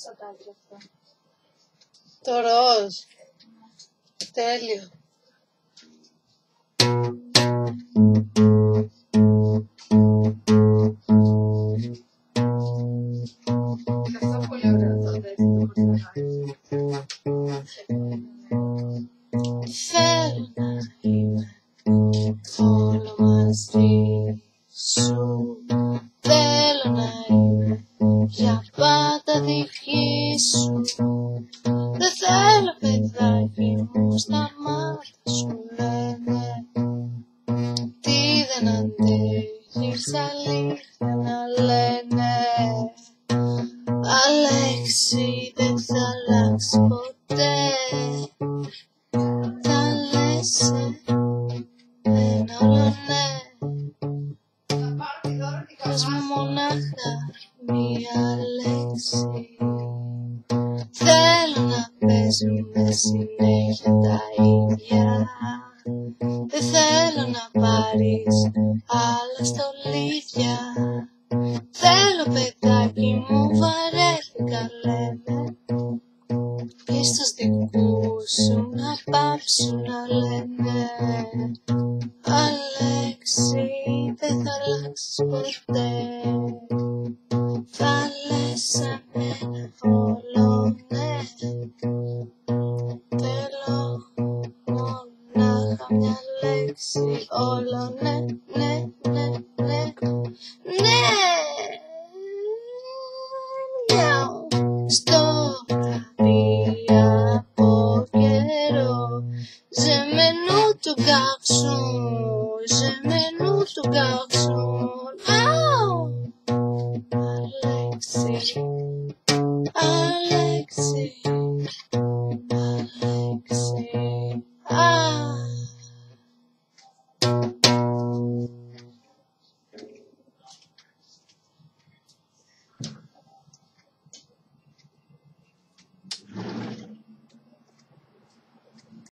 σατάκι αυτό. Το ροζ. Τέλειο. Αυτό πολύ ωραίο το έτσι το χορταράκι. Θέλω να είμαι όλο μαζί σου. Θέλω να είμαι για πάντα δική σου. Δεν θέλω παιδάκι μου στα μάτια σου λένε τι δεν αντέχεις αλήθεια να λένε. Αλέξη δεν θα αλλάξει ποτέ. Θα λες ένα όλο ναι. Πες μου μονάχα μία λέξη. Θέλω να παίζουμε συνέχεια τα ίδια. Δεν θέλω να πάρεις άλλα στολίδια. Θέλω παιδάκι μου βαρέθηκα λένε. Και στους δικούς σου να πάψουν να λένε Αλέξη δεν θα αλλάξεις ποτέ. Θα λες σαν ένα όλο ναι. Θέλω μονάχα μια λέξη. Όλο ναι, ναι, ναι, ναι. Ναι! Μιαου. Στο βράδυ από καιρό J'aime tout garçon, j'aime tout garçon. Αλέξη, Αλέξη, Αλέξη.